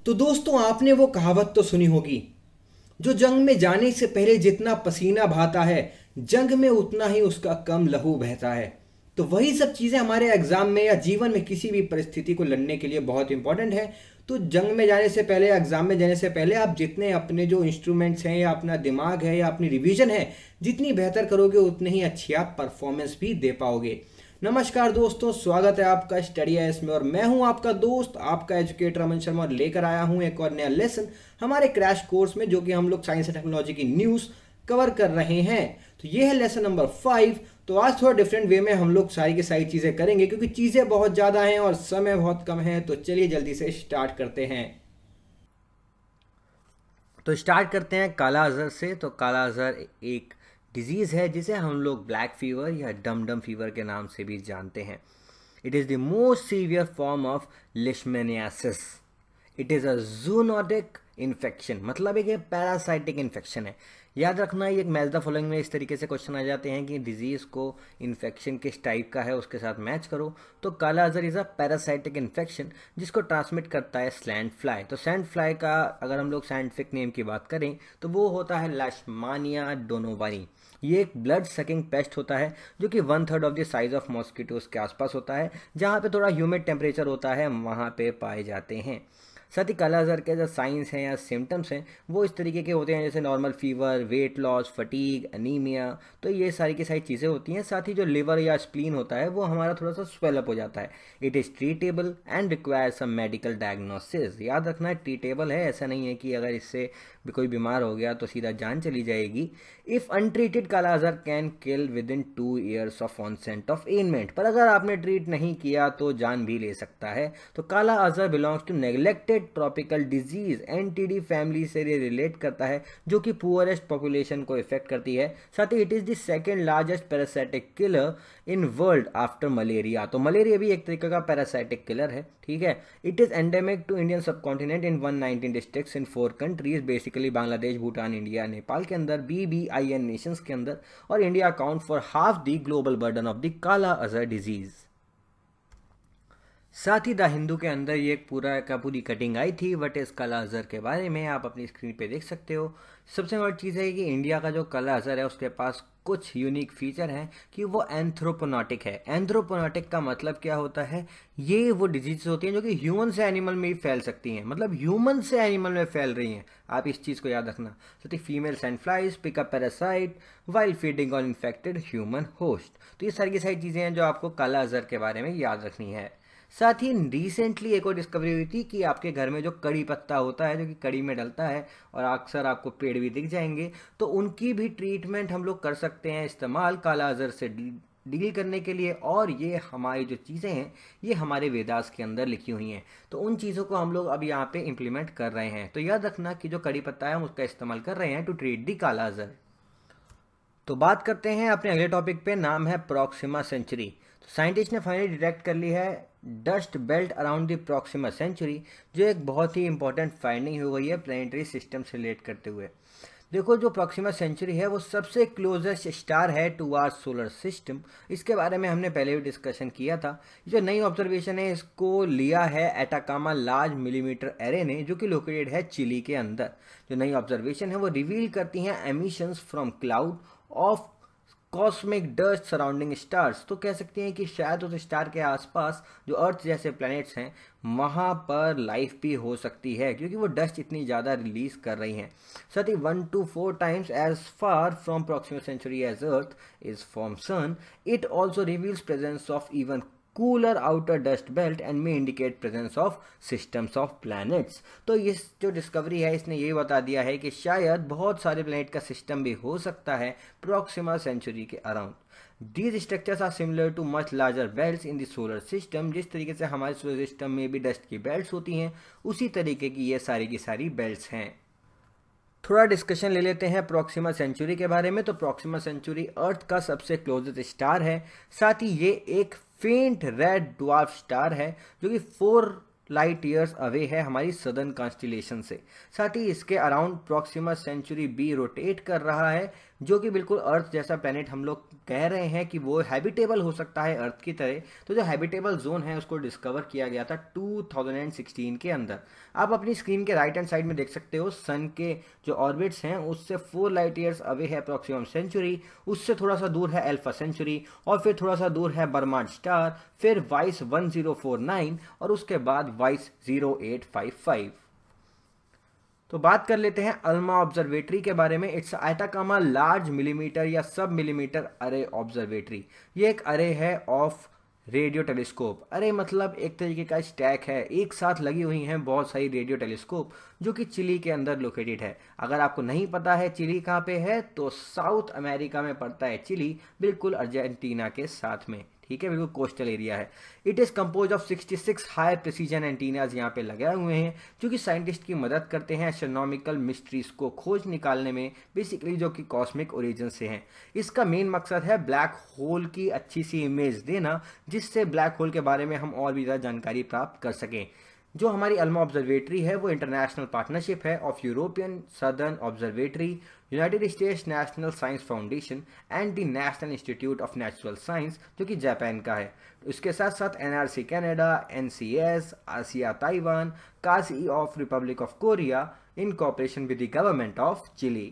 तो दोस्तों, आपने वो कहावत तो सुनी होगी, जो जंग में जाने से पहले जितना पसीना बहाता है, जंग में उतना ही उसका कम लहू बहता है। तो वही सब चीज़ें हमारे एग्जाम में या जीवन में किसी भी परिस्थिति को लड़ने के लिए बहुत इंपॉर्टेंट है। तो जंग में जाने से पहले, एग्जाम में जाने से पहले आप जितने अपने जो इंस्ट्रूमेंट्स हैं या अपना दिमाग है या अपनी रिवीजन है, जितनी बेहतर करोगे उतनी ही अच्छी आप परफॉर्मेंस भी दे पाओगे। नमस्कार दोस्तों, स्वागत है आपका स्टडी आईएएस में और मैं हूं आपका दोस्त, आपका एजुकेटर अमन शर्मा, और लेकर आया हूं एक और नया लेसन हमारे क्रैश कोर्स में, जो कि हम लोग साइंस एंड टेक्नोलॉजी की न्यूज़ कवर कर रहे हैं। तो ये है लेसन नंबर 5। तो आज थोड़ा डिफरेंट वे में हम लोग सारी की सारी चीज़ें करेंगे, क्योंकि चीज़ें बहुत ज़्यादा हैं और समय बहुत कम है। तो चलिए जल्दी से स्टार्ट करते हैं। तो स्टार्ट करते हैं काला अजहर से। तो काला अजहर एक डिजीज़ है जिसे हम लोग ब्लैक फीवर या डम डम फीवर के नाम से भी जानते हैं। It is the most severe form of leishmaniasis. It is a zoonotic infection, मतलब एक पैरासाइटिक इन्फेक्शन है। याद रखना, ये मैच द फॉलोइंग में इस तरीके से क्वेश्चन आ जाते हैं कि डिजीज़ को इन्फेक्शन किस टाइप का है उसके साथ मैच करो। तो kala azar is a parasitic infection जिसको ट्रांसमिट करता है सैंड फ्लाई। तो सैंड फ्लाई का अगर हम लोग साइंटिफिक नेम की बात करें तो वो होता है लेशमानिया डोनोवानी। ये एक ब्लड सकिंग पेस्ट होता है जो कि 1/3 of the size of mosquitoes के आसपास होता है। जहाँ पे थोड़ा ह्यूमिड टेम्परेचर होता है वहाँ पे पाए जाते हैं। साथ ही काला अजहर के जो साइंस हैं या सिम्टम्स हैं वो इस तरीके के होते हैं, जैसे normal fever, weight loss, fatigue, anaemia. तो ये सारी की सारी चीज़ें होती हैं। साथ ही जो लिवर या स्प्लीन होता है वो हमारा थोड़ा सा स्वेलअप हो जाता है। It is treatable and require some medical diagnosis. याद रखना है, ट्रीटेबल है, ऐसा नहीं है कि अगर इससे भी कोई बीमार हो गया तो सीधा जान चली जाएगी। If untreated kala azar can kill within 2 years of onset of ailment. पर अगर आपने ट्रीट नहीं किया तो जान भी ले सकता है। तो kala azar belongs to neglected tropical disease NTD family से रिलेट करता है, जो कि पुअरेस्ट पॉपुलेशन को इफेक्ट करती है। साथ ही it is the second largest parasitic killer in world after malaria. तो मलेरिया भी एक तरीके का पैरासाइटिक किलर है, ठीक है। It is endemic to Indian subcontinent in 119 districts in 4 countries, basically Bangladesh, Bhutan, India, Nepal के अंदर, BBIN नेशंस के अंदर। और India account for half the global burden of the kala azar disease. साथ ही द हिंदू के अंदर ये एक पूरा का पूरी कटिंग आई थी वट इज़ काला अजहर के बारे में, आप अपनी स्क्रीन पे देख सकते हो। सबसे बड़ी चीज़ है कि इंडिया का जो काला अजहर है उसके पास कुछ यूनिक फीचर हैं कि वो एंथ्रोपोनोटिक है। एंथ्रोपोनोटिक का मतलब क्या होता है? ये वो डिजीज होती हैं जो कि ह्यूमन से एनिमल में भी फैल सकती हैं, मतलब ह्यूमन से एनिमल में फैल रही हैं। आप इस चीज़ को याद रखना। तो female sand flies pick up parasite while feeding on infected human host. तो ये सारी की सारी चीज़ें हैं जो आपको काला अजहर के बारे में याद रखनी है। साथ ही रिसेंटली एक और डिस्कवरी हुई थी कि आपके घर में जो कड़ी पत्ता होता है, जो कि कड़ी में डलता है और अक्सर आपको पेड़ भी दिख जाएंगे, तो उनकी भी ट्रीटमेंट हम लोग कर सकते हैं इस्तेमाल काला अजहर से डील करने के लिए। और ये हमारी जो चीज़ें हैं ये हमारे वेदास के अंदर लिखी हुई हैं। तो उन चीज़ों को हम लोग अब यहाँ पे इम्प्लीमेंट कर रहे हैं। तो याद रखना कि जो कड़ी पत्ता है हम उसका इस्तेमाल कर रहे हैं टू ट्रीट दी काला अजहर। तो बात करते हैं अपने अगले टॉपिक पे, नाम है प्रॉक्सिमा सेंचुरी। तो साइंटिस्ट ने फाइनली डिटेक्ट कर ली है dust belt around the Proxima Centauri, जो एक बहुत ही इंपॉर्टेंट फाइंडिंग हो गई है प्लैनेटरी सिस्टम से रिलेट करते हुए। देखो, जो प्रॉक्सिमा सेंचुरी है वो सबसे क्लोजेस्ट स्टार है टू आवर सोलर सिस्टम। इसके बारे में हमने पहले भी डिस्कशन किया था। जो नई ऑब्जर्वेशन है इसको लिया है एटाकामा लार्ज मिलीमीटर एरे ने, जो कि लोकेटेड है चिली के अंदर। जो नई ऑब्जर्वेशन है वो रिवील करती हैं emissions from cloud of cosmic dust surrounding stars. तो कह सकते हैं कि शायद उस स्टार के आसपास जो अर्थ जैसे प्लैनेट्स हैं वहाँ पर लाइफ भी हो सकती है, क्योंकि वो डस्ट इतनी ज़्यादा रिलीज कर रही हैं। साथ ही 1 to 4 times as far from Proxima Centauri as earth is from sun. It also reveals presence of even cooler outer dust belt and may indicate presence of systems of planets. तो ये जो discovery है इसने ये बता दिया है कि शायद बहुत सारे प्लैनेट का सिस्टम भी हो सकता है प्रॉक्सिमा सेंचुरी के around. These structures are similar to much larger belts in the solar system. जिस तरीके से हमारे सोलर सिस्टम में भी डस्ट की बेल्ट्स होती हैं, उसी तरीके की ये सारी की सारी बेल्ट्स हैं। थोड़ा डिस्कशन ले लेते हैं प्रॉक्सिमा सेंचुरी के बारे में। तो प्रॉक्सिमा सेंचुरी अर्थ का सबसे क्लोजेस्ट स्टार है। साथ ही ये एक फेंट रेड ड्वार्फ स्टार है जो कि 4 लाइट ईयर्स अवे है हमारी सदर्न कॉन्स्टिलेशन से। साथ ही इसके around Proxima Centauri B rotate कर रहा है, जो कि बिल्कुल अर्थ जैसा प्लेनेट हम लोग कह रहे हैं कि वो हैबिटेबल हो सकता है अर्थ की तरह। तो जो हैबिटेबल जोन है उसको डिस्कवर किया गया था 2016 के अंदर। आप अपनी स्क्रीन के राइट हैंड साइड में देख सकते हो सन के जो ऑर्बिट्स हैं उससे 4 लाइट ईयर्स अवे है प्रॉक्सिमम सेंचुरी, उससे थोड़ा सा दूर है अल्फा सेंचुरी, और फिर थोड़ा सा दूर है बर्माड स्टार, फिर वाइस 1049 और उसके बाद वाइस 0855। तो बात कर लेते हैं अल्मा ऑब्जर्वेटरी के बारे में। इट्स आयताकामा लार्ज मिलीमीटर या सब मिलीमीटर अरे ऑब्जर्वेटरी। ये एक अरे है ऑफ रेडियो टेलीस्कोप। अरे मतलब एक तरीके का स्टैक है, एक साथ लगी हुई हैं बहुत सारी रेडियो टेलीस्कोप जो कि चिली के अंदर लोकेटेड है। अगर आपको नहीं पता है चिली कहाँ पे है, तो साउथ अमेरिका में पड़ता है चिली, बिल्कुल अर्जेंटीना के साथ में, ठीक है, बिल्कुल कोस्टल एरिया है। It is compose of 66 high precision antennas यहाँ पे लगे हुए हैं, जो कि साइंटिस्ट की मदद करते हैं एस्ट्रोनॉमिकल मिस्ट्रीज को खोज निकालने में, बेसिकली जो कि कॉस्मिक ओरिजिन से हैं। इसका मेन मकसद है ब्लैक होल की अच्छी सी इमेज देना, जिससे ब्लैक होल के बारे में हम और भी ज़्यादा जानकारी प्राप्त कर सकें। जो हमारी अल्मा ऑब्जर्वेटरी है वो इंटरनेशनल पार्टनरशिप है of European Southern Observatory, United States National Science Foundation and the National Institute of Natural Science, जो कि जापान का है। इसके साथ साथ NRC Canada, NCS, ASIAA Taiwan, KASI of Republic of Korea in cooperation with the government of Chile.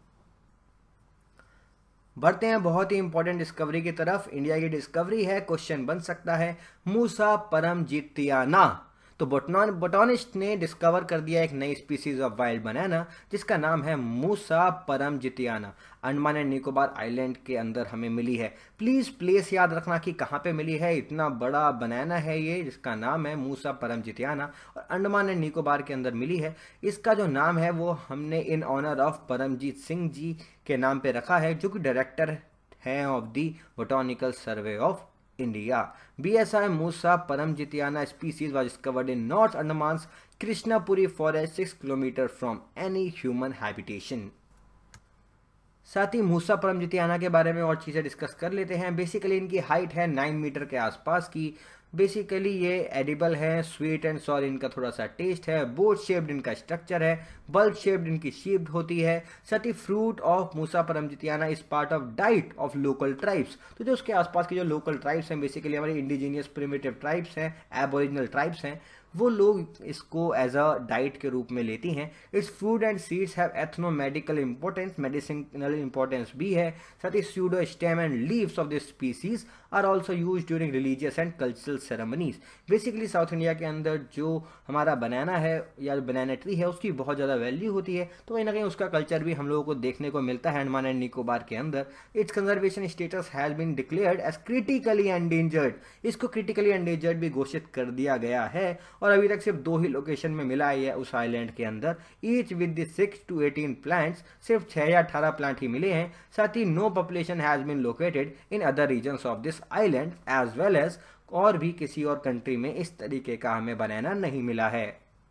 बढ़ते हैं बहुत ही इंपॉर्टेंट डिस्कवरी की तरफ। इंडिया की डिस्कवरी है, क्वेश्चन बन सकता है, मूसा परमजितियाना। तो बोटॉनिस्ट ने डिस्कवर कर दिया एक नई स्पीसीज ऑफ वाइल्ड बनाना जिसका नाम है Musa paramjitiana. Andaman and Nicobar island के अंदर हमें मिली है। प्लीज प्लेस याद रखना कि कहाँ पे मिली है। इतना बड़ा बनाना है ये जिसका नाम है मूसा परमजितियाना और अंडमान एंड निकोबार के अंदर मिली है। इसका जो नाम है वो हमने in honour of Paramjit Singh ji के नाम पे रखा है, जो कि डायरेक्टर हैं of the botanical survey of India. BSI Musa Paramjitiana species was discovered in North Andaman's Krishnapuri forest 6 km from any human habitation. साथ ही मूसा परमजितियाना के बारे में और चीज़ें डिस्कस कर लेते हैं। बेसिकली इनकी हाइट है 9 मीटर के आसपास की। बेसिकली ये एडिबल है, स्वीट एंड सॉर इनका थोड़ा सा टेस्ट है, बोट शेप्ड इनका स्ट्रक्चर है, बल्ब शेप्ड इनकी शेप्ड होती है। साथ ही fruit of Musa paramjitiana is part of diet of local tribes. तो जो उसके आसपास के जो लोकल ट्राइब्स हैं, बेसिकली हमारे इंडिजीनियस प्रिमिटिव ट्राइब्स हैं, एबोरिजिनल ट्राइब्स हैं, वो लोग इसको एज अ डाइट के रूप में लेती हैं। Its food and seeds have ethnomedical importance, medicinal importance भी है। साथ ही pseudo stem and leaves of this species are also use during religious and cultural ceremonies. Basically south India के अंदर जो हमारा बनाना है या बनाना ट्री है उसकी बहुत ज़्यादा वैल्यू होती है, तो कहीं ना कहीं उसका कल्चर भी हम लोगों को देखने को मिलता है अंडमान एंड निकोबार के अंदर। Its conservation status has been declared as critically endangered. इसको क्रिटिकली एंडेंजर्ड भी घोषित कर दिया गया है और अभी तक सिर्फ 2 ही लोकेशन में मिला है उस आइलैंड के अंदर, each with the 6 to 18 plants. सिर्फ 6 या 18 प्लांट ही मिले हैं। साथ ही no population has been located in other regions of this island as well as, और भी किसी और कंट्री में इस तरीके का हमें बनाना नहीं मिला है।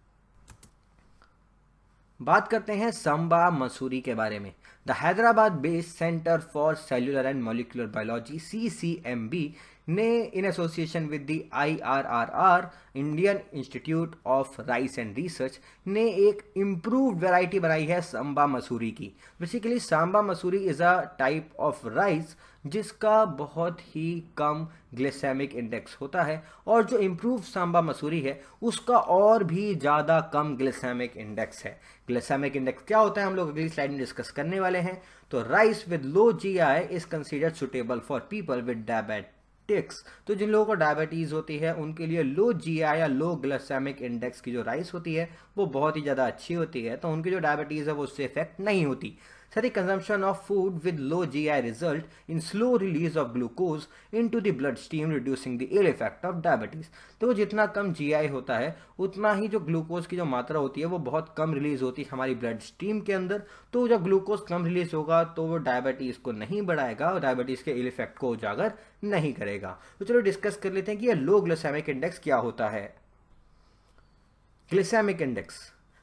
बात करते हैं सांबा मसूरी के बारे में। The Hyderabad based Centre for Cellular and Molecular Biology CCMB ने in association with the IRRR Indian Institute of Rice and Research ने एक इम्प्रूव्ड वैरायटी बनाई है सांबा मसूरी की। Basically Samba Mahsuri is a type of rice जिसका बहुत ही कम ग्लिसेमिक इंडेक्स होता है, और जो इम्प्रूव सांबा मसूरी है उसका और भी ज़्यादा कम ग्लिसेमिक इंडेक्स है। ग्लिसेमिक इंडेक्स क्या होता है हम लोग अगली स्लाइड में डिस्कस करने वाले हैं। तो rice with low GI is considered suitable for people with diabetics. तो जिन लोगों को डायबिटीज़ होती है उनके लिए लो GI या लो ग्लिसेमिक इंडेक्स की जो राइस होती है वो बहुत ही ज़्यादा अच्छी होती है, तो उनकी जो डायबिटीज़ है वो उससे इफेक्ट नहीं होती। साथ ही consumption of food with low GI result in slow release of glucose into the blood stream reducing the ill effect of diabetes. तो जितना कम GI होता है उतना ही जो ग्लूकोज की जो मात्रा होती है वो बहुत कम रिलीज होती है हमारी ब्लड स्ट्रीम के अंदर। तो जब ग्लूकोज कम रिलीज होगा तो वो डायबिटीज को नहीं बढ़ाएगा और डायबिटीज के इल इफेक्ट को उजागर नहीं करेगा। तो चलो डिस्कस कर लेते हैं कि ये लो ग्लिसेमिक इंडेक्स क्या होता है। ग्लिसेमिक इंडेक्स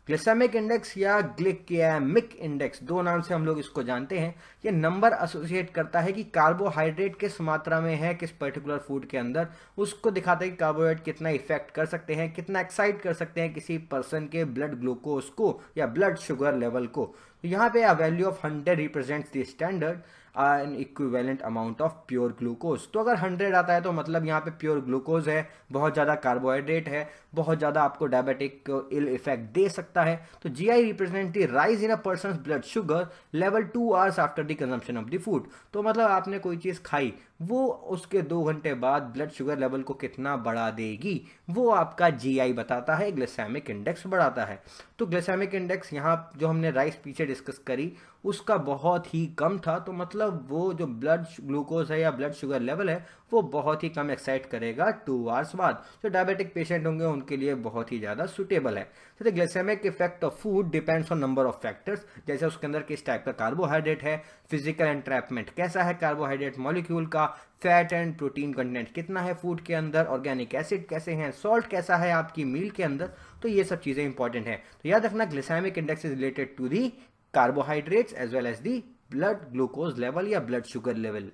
ग्लिसेमिक इंडेक्स या ग्लिकेमिक इंडेक्स, दो नाम से हम लोग इसको जानते हैं। ये नंबर एसोसिएट करता है कि कार्बोहाइड्रेट किस मात्रा में है किस पर्टिकुलर फूड के अंदर, उसको दिखाता है कि कार्बोहाइड्रेट कितना इफेक्ट कर सकते हैं, कितना एक्साइट कर सकते हैं किसी पर्सन के ब्लड ग्लूकोज को या ब्लड शुगर लेवल को। तो यहाँ पे a value of 100 represents the standard an equivalent amount of pure glucose. तो अगर 100 आता है तो मतलब यहाँ पे प्योर ग्लूकोज है, बहुत ज़्यादा कार्बोहाइड्रेट है, बहुत ज़्यादा आपको डायबिटिक इल इफेक्ट दे सकता है। तो GI represent the rise in a person blood sugar level 2 hours after the consumption of the food. तो मतलब आपने कोई चीज़ खाई, वो उसके 2 घंटे बाद ब्लड शुगर लेवल को कितना बढ़ा देगी, वो आपका GI बताता है, ग्लिसेमिक इंडेक्स बढ़ाता है। तो ग्लिसेमिक इंडेक्स यहाँ जो हमने राइस पीछे डिस्कस करी उसका बहुत ही कम था, तो मतलब वो जो ब्लड ग्लूकोज है या ब्लड शुगर लेवल है वो बहुत ही कम एक्साइट करेगा 2 आवर्स बाद। जो डायबिटिक पेशेंट होंगे उनके लिए बहुत ही ज़्यादा सुटेबल है। तो the glycemic effect of food depends on number of factors, जैसे उसके अंदर किस टाइप का कार्बोहाइड्रेट है, फिजिकल एंट्रैपमेंट कैसा है कार्बोहाइड्रेट मॉलिक्यूल का, फैट एंड प्रोटीन कंटेंट कितना है फूड के अंदर, ऑर्गेनिक एसिड कैसे हैं, सॉल्ट कैसा है आपकी मील के अंदर। तो ये सब चीज़ें इंपॉर्टेंट है। तो याद रखना glycemic index is related to the carbohydrates as well as the blood glucose level या blood sugar level।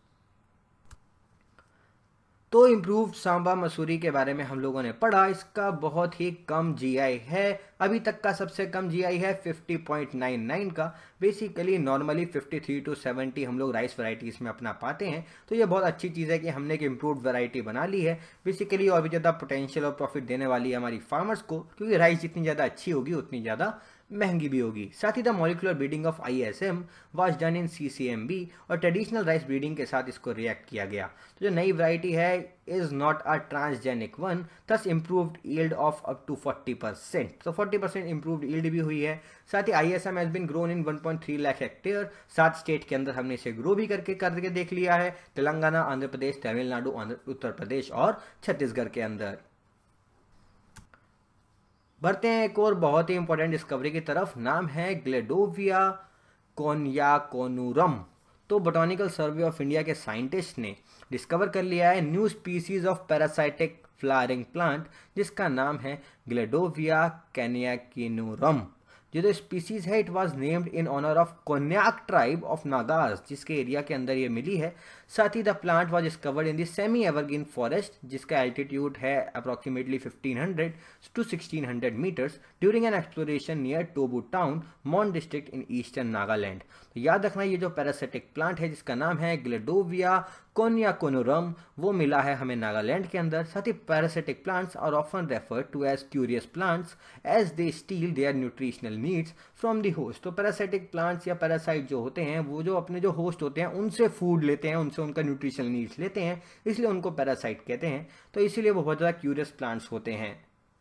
तो इम्प्रूव्ड सांबा मसूरी के बारे में हम लोगों ने पढ़ा, इसका बहुत ही कम GI है, अभी तक का सबसे कम GI है 50.99 का। बेसिकली नॉर्मली 53 to 70 हम लोग राइस वैरायटीज़ में अपना पाते हैं। तो ये बहुत अच्छी चीज़ है कि हमने एक इम्प्रूव्ड वैरायटी बना ली है। बेसिकली और भी ज़्यादा पोटेंशियल और प्रॉफिट देने वाली है हमारी फार्मर्स को, क्योंकि राइस जितनी ज़्यादा अच्छी होगी उतनी ज़्यादा महंगी भी होगी। साथ ही the molecular breeding of ISM was done in CCMB और ट्रेडिशनल राइस ब्रीडिंग के साथ इसको रिएक्ट किया गया। तो जो नई वैरायटी है is not a transgenic one, thus improved yield of up to 40%। तो 40% इम्प्रूव्ड यील्ड भी हुई है। साथ ही ISM has been grown in 1.3 lakh hectare, 7 state के अंदर हमने इसे ग्रो भी करके देख लिया है, तेलंगाना, आंध्र प्रदेश, तमिलनाडु, उत्तर प्रदेश और छत्तीसगढ़ के अंदर। बढ़ते हैं एक और बहुत ही इंपॉर्टेंट डिस्कवरी की तरफ, नाम है ग्लेडोविया कोनियाकोनुरम। तो बोटानिकल सर्वे ऑफ इंडिया के साइंटिस्ट ने डिस्कवर कर लिया है new species of parasitic flowering plant जिसका नाम है ग्लेडोविया कोनियाकोनुरम। जो स्पीसीज है it was named in honour of Konyak tribe of Nagas, जिसके एरिया के अंदर ये मिली है। साथ ही the plant was discovered in the semi evergreen forest जिसका एल्टीट्यूड है approximately 1500 to 1600 metres during an exploration near टोबू town, Mon district in eastern Nagaland. तो याद रखना ये जो पैरासिटिक प्लांट है जिसका नाम है ग्लेडोविया कोनियाकोनुरम वो मिला है हमें नागालैंड के अंदर। साथ ही parasitic plants are often referred to as curious plants as they steal their nutritional needs from the host. तो पैरासिटिक प्लांट्स या पैरासाइट जो होते हैं वो जो अपने जो होस्ट होते हैं उनसे फूड लेते हैं, उनसे उनका न्यूट्रिशनल नीड्स लेते हैं, इसलिए उनको पैरासाइट कहते हैं। तो इसीलिए वो बहुत ज़्यादा क्यूरियस प्लांट्स होते हैं।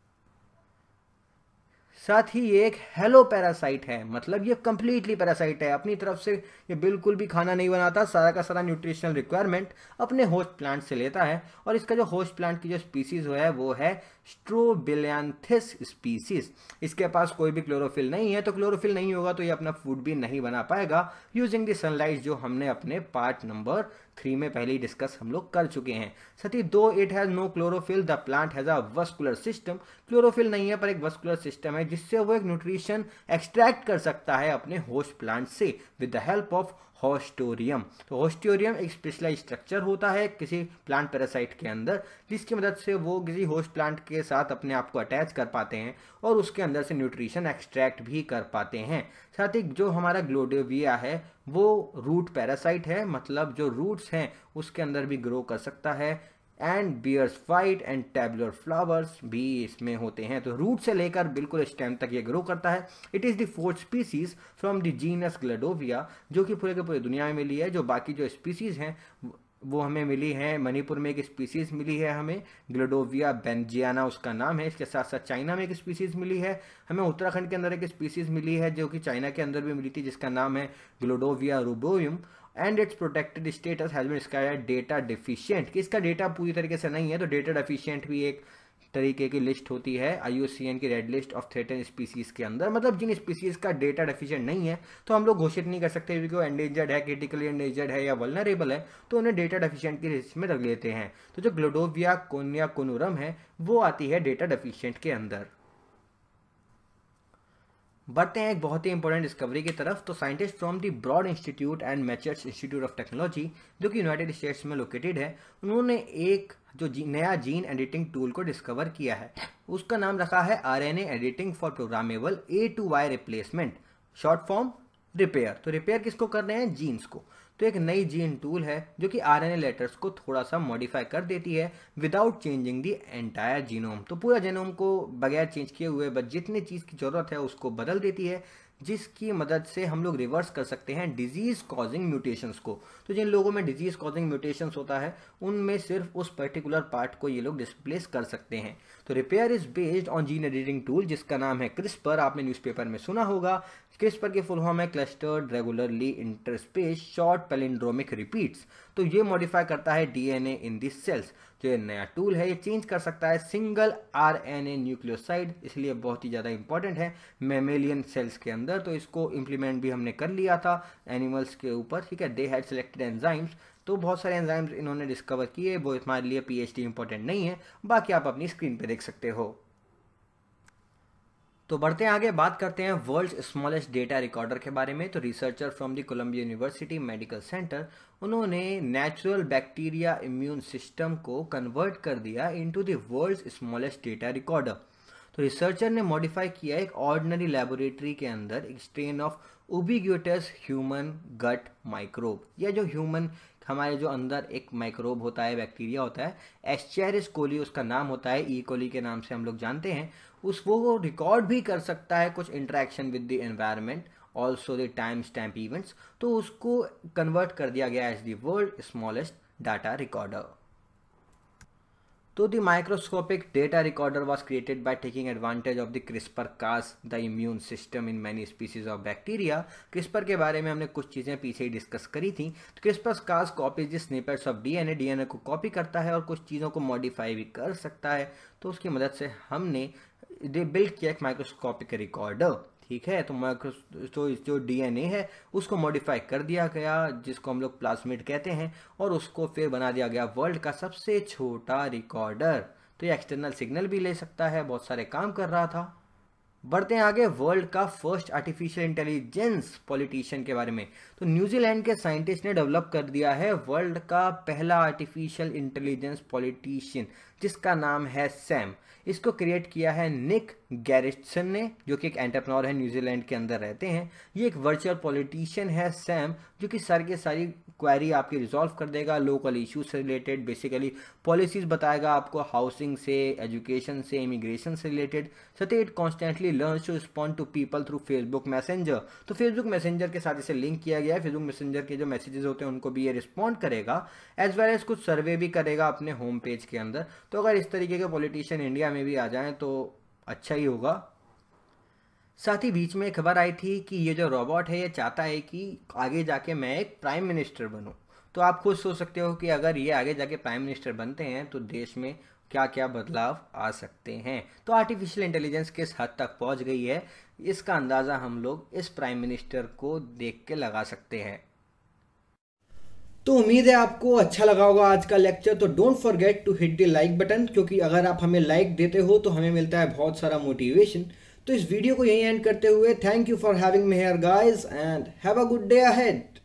साथ ही ये एक हेलो पैरासाइट है, मतलब ये कंप्लीटली पैरासाइट है, अपनी तरफ से ये बिल्कुल भी खाना नहीं बनाता, सारा का सारा न्यूट्रिशनल रिक्वायरमेंट अपने होस्ट प्लांट से लेता है। और इसका जो होस्ट प्लांट की जो स्पीसीज है वो है स्ट्रोबिलैंथिस स्पीसीज। इसके पास कोई भी क्लोरोफिल नहीं है, तो क्लोरोफिल नहीं होगा तो ये अपना फूड भी नहीं बना पाएगा यूजिंग द सनलाइट, जो हमने अपने पार्ट नंबर 3 में पहले ही डिस्कस हम लोग कर चुके हैं। साथ ही though it has no chlorophyll the plant has a vascular system, chlorophyll नहीं है पर एक वस्कुलर सिस्टम है जिससे वो एक न्यूट्रिशन एक्सट्रैक्ट कर सकता है अपने होस्ट प्लांट से with the help of haustorium. तो होस्टोरियम एक स्पेशलाइज स्ट्रक्चर होता है किसी प्लांट पैरासाइट के अंदर जिसकी मदद से वो किसी होस्ट प्लांट के साथ अपने आप को अटैच कर पाते हैं और उसके अंदर से न्यूट्रिशन एक्सट्रैक्ट भी कर पाते हैं। साथ ही जो हमारा ग्लोडोविया है वो रूट पैरासाइट है, मतलब जो रूट्स हैं उसके अंदर भी ग्रो कर सकता है and bears white and tubular flowers भी इसमें होते हैं। तो रूट से लेकर बिल्कुल स्टेम तक ये ग्रो करता है। It is the fourth species from the genus Gleadovia जो कि पूरे के पूरे दुनिया में मिली है। जो बाकी जो स्पीसीज हैं वो हमें मिली है, मणिपुर में एक स्पीसीज मिली है हमें ग्लेडोविया बेंजियाना उसका नाम है। इसके साथ साथ चाइना में एक स्पीसीज मिली है हमें, उत्तराखंड के अंदर एक स्पीसीज मिली है जो कि चाइना के अंदर भी मिली थी जिसका नाम है Gleadovia ruborum and it's protected status has been described data deficient, कि इसका डेटा पूरी तरीके से नहीं है। तो डेटा डेफिशिएंट भी एक तरीके की लिस्ट होती है IUCN की red list of threatened species के अंदर, मतलब जिन स्पीसीज का डेटा डेफिशिएंट नहीं है तो हम लोग घोषित नहीं कर सकते क्योंकि वो एंडेंजर्ड है, क्रिटिकली एंडेंजर्ड है या वल्नरेबल है, तो उन्हें डेटा डेफिशिएंट की लिस्ट में रख लेते हैं। तो जो ग्लोडोविया कोनियाकोनुरम है वो आती है डेटा डेफिशिएंट के अंदर। बढ़ते हैं एक बहुत ही इंपॉर्टेंट डिस्कवरी की तरफ। तो scientist from the Broad Institute and Massachusetts Institute of Technology, जो कि यूनाइटेड स्टेट्स में लोकेटेड है, उन्होंने एक नया जीन एडिटिंग टूल को डिस्कवर किया है। उसका नाम रखा है RNA editing for programmable A2Y replacement, short form repair. तो रिपेयर किसको कर रहे हैं? जीन्स को। तो एक नई जीन टूल है जो कि आरएनए लेटर्स को थोड़ा सा मॉडिफाई कर देती है without changing the entire genome. तो पूरा जीनोम को बगैर चेंज किए हुए बस जितनी चीज़ की ज़रूरत है उसको बदल देती है, जिसकी मदद से हम लोग रिवर्स कर सकते हैं डिजीज कॉजिंग म्यूटेशंस को। तो जिन लोगों में डिजीज कॉजिंग म्यूटेशंस होता है उनमें सिर्फ उस पर्टिकुलर पार्ट को ये लोग डिस्प्लेस कर सकते हैं। तो repair is based on gene editing tool जिसका नाम है क्रिस्पर। आपने न्यूज़पेपर में सुना होगा। क्रिस्पर की फुल फॉर्म है clustered regularly interspaced short palindromic repeats. तो ये मॉडिफाई करता है डीएनए इन दिस सेल्स। जो ये नया टूल है ये चेंज कर सकता है सिंगल आरएनए न्यूक्लियोसाइड, इसलिए बहुत ही ज़्यादा इंपॉर्टेंट है मेमेलियन सेल्स के अंदर। तो इसको इम्प्लीमेंट भी हमने कर लिया था एनिमल्स के ऊपर, ठीक है। दे हैड सेलेक्टेड एंजाइम्स, तो बहुत सारे एंजाइम्स इन्होंने डिस्कवर किए। वो हमारे लिए पीएचडी इंपॉर्टेंट नहीं है, बाकी आप अपनी स्क्रीन पे देख सकते हो। तो बढ़ते हैं आगे, बात करते हैं वर्ल्ड्स स्मॉलेस्ट डेटा रिकॉर्डर के बारे में। तो researcher from the Columbia University medical centre, उन्होंने नेचुरल बैक्टीरिया इम्यून सिस्टम को कन्वर्ट कर दिया into the world's smallest data recorder. तो रिसर्चर ने मॉडिफाई किया एक ऑर्डिनरी लेबोरेटरी के अंदर एक strain of ubiquitous human gut microbe, या जो ह्यूमन हमारे जो अंदर एक माइक्रोब होता है, बैक्टीरिया होता है, एस्चेरिस कोली उसका नाम होता है, ई कोली के नाम से हम लोग जानते हैं, उस वो रिकॉर्ड भी कर सकता है कुछ interaction with the environment, also the time stamp events. तो उसको कन्वर्ट कर दिया गया as the world smallest data recorder. तो the microscopic data recorder was created by taking advantage of the CRISPR-Cas, the immune system in many species of bacteria। CRISPR के बारे में हमने कुछ चीज़ें पीछे ही डिस्कस करी थी। तो CRISPR-Cas copies the snippets of DNA को कॉपी करता है और कुछ चीज़ों को मॉडिफाई भी कर सकता है। तो उसकी मदद से हमने बिल्ड किया एक माइक्रोस्कोपिक रिकॉर्डर, ठीक है। तो जो डीएनए है उसको मॉडिफाई कर दिया गया, जिसको हम लोग प्लाज्मिड कहते हैं, और उसको फिर बना दिया गया वर्ल्ड का सबसे छोटा रिकॉर्डर। तो ये एक्सटर्नल सिग्नल भी ले सकता है, बहुत सारे काम कर रहा था। बढ़ते हैं आगे, वर्ल्ड का फर्स्ट आर्टिफिशियल इंटेलिजेंस पॉलिटिशियन के बारे में। तो न्यूजीलैंड के साइंटिस्ट ने डेवलप कर दिया है वर्ल्ड का पहला आर्टिफिशियल इंटेलिजेंस पॉलिटिशियन, जिसका नाम है सैम। इसको क्रिएट किया है निक गैरिसन ने, जो कि एक एंटरप्रेन्योर है, न्यूजीलैंड के अंदर रहते हैं। ये एक वर्चुअल पॉलिटिशियन है सैम, जो कि सारी क्वेरी आपकी रिजॉल्व कर देगा, लोकल इश्यूज से रिलेटेड, बेसिकली पॉलिसीज बताएगा आपको, हाउसिंग से, एजुकेशन से, इमिग्रेशन से related. It constantly learns to respond to people through Facebook Messenger. तो फेसबुक मैसेंजर के साथ इसे लिंक किया गया है। फेसबुक मैसेंजर के जो मैसेजेस होते हैं उनको भी ये रिस्पॉन्ड करेगा, एज वेल एज कुछ सर्वे भी करेगा अपने होम पेज के अंदर। तो अगर इस तरीके के पॉलिटिशियन इंडिया में भी आ जाएं तो अच्छा ही होगा। साथ ही बीच में एक खबर आई थी कि ये जो रोबोट है ये चाहता है कि आगे जाके मैं एक प्राइम मिनिस्टर बनूं। तो आप खुद सोच सकते हो कि अगर ये आगे जाके प्राइम मिनिस्टर बनते हैं तो देश में क्या क्या बदलाव आ सकते हैं। तो आर्टिफिशियल इंटेलिजेंस किस हद तक पहुंच गई है, इसका अंदाज़ा हम लोग इस प्राइम मिनिस्टर को देख के लगा सकते हैं। तो उम्मीद है आपको अच्छा लगा होगा आज का लेक्चर। तो don't forget to hit the like button, क्योंकि अगर आप हमें लाइक देते हो तो हमें मिलता है बहुत सारा मोटिवेशन। तो इस वीडियो को यहीं एंड करते हुए, thank you for having me here guys and have a good day ahead.